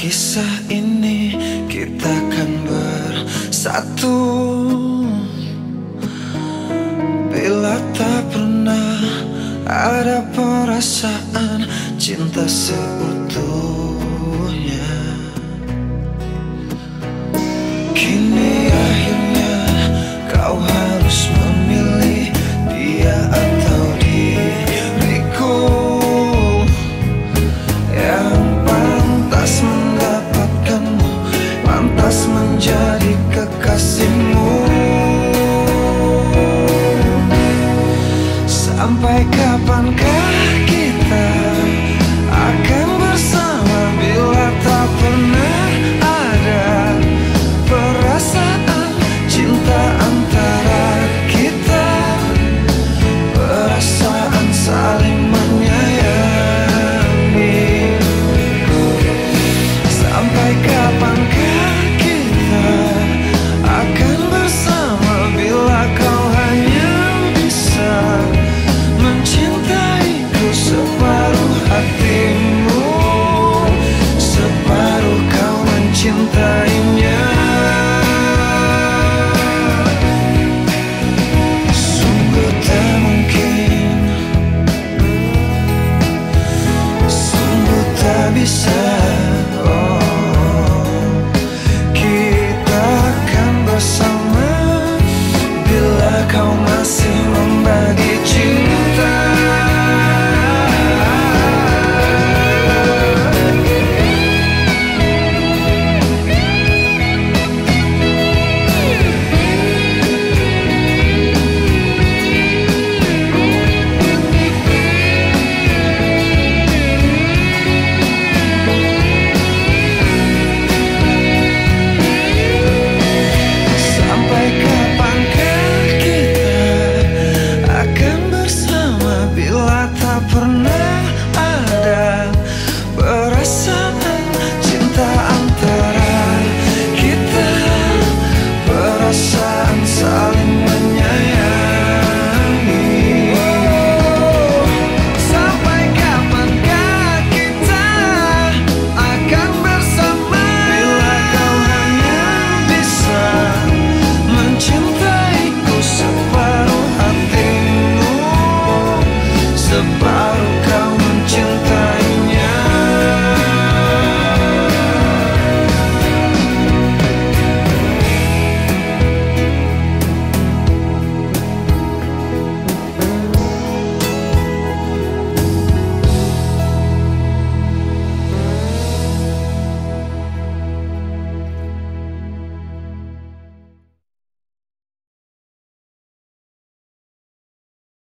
kisah ini kita kan bersatu. Bila tak pernah ada perasaan cinta seutuhnya, kini akhirnya kau harus memilih dia atau diriku yang pantas mendapatkanmu, pantas menjadi kekasihmu. Sampai kapankah kita akan bersama bila tak pernah ada perasaan cinta antara kita, perasaan saling menyayangi. Sampai kapankah kita akan bersama bila kau hanya bisa mencintaiku separuh hatimu, separuh kau mencintainya. Sungguh tak mungkin, sungguh tak bisa. Kita akan bersama bila kau masih membagi jiwa.